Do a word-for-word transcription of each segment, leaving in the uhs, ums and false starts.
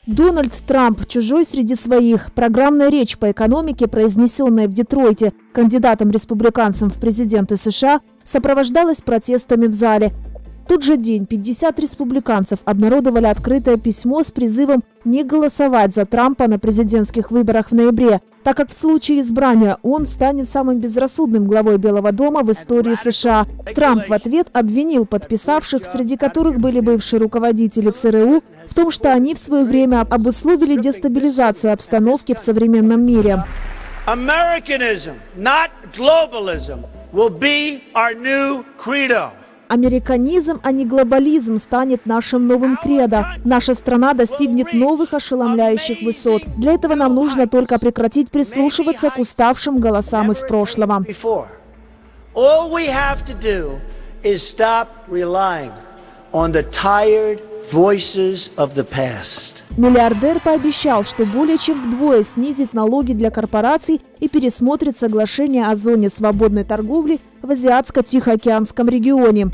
Дональд Трамп чужой среди своих. Программная речь по экономике, произнесенная в Детройте кандидатом-республиканцем в президенты США, сопровождалась протестами в зале. В тот же день пятьдесят республиканцев обнародовали открытое письмо с призывом не голосовать за Трампа на президентских выборах в ноябре, так как в случае избрания он станет самым безрассудным главой Белого дома в истории США. Трамп в ответ обвинил подписавших, среди которых были бывшие руководители ЦРУ, в том, что они в свое время обусловили дестабилизацию обстановки в современном мире. Americanism, not globalism, will be our new credo. Американизм, а не глобализм, станет нашим новым кредо. Наша страна достигнет новых ошеломляющих высот. Для этого нам нужно только прекратить прислушиваться к уставшим голосам из прошлого. Миллиардер пообещал, что более чем вдвое снизит налоги для корпораций и пересмотрит соглашение о зоне свободной торговли в Азиатско-Тихоокеанском регионе.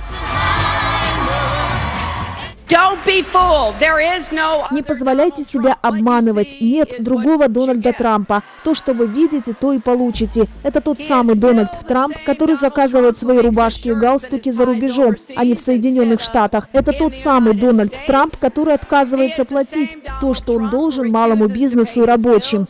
Не позволяйте себя обманывать. Нет другого Дональда Трампа. То, что вы видите, то и получите. Это тот самый Дональд Трамп, который заказывает свои рубашки и галстуки за рубежом, а не в Соединенных Штатах. Это тот самый Дональд Трамп, который отказывается платить то, что он должен малому бизнесу и рабочим.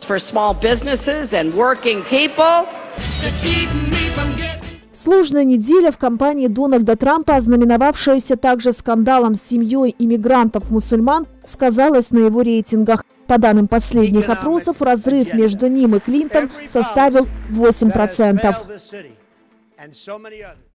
Сложная неделя в кампании Дональда Трампа, ознаменовавшаяся также скандалом с семьей иммигрантов-мусульман, сказалась на его рейтингах. По данным последних опросов, разрыв между ним и Клинтон составил восемь процентов.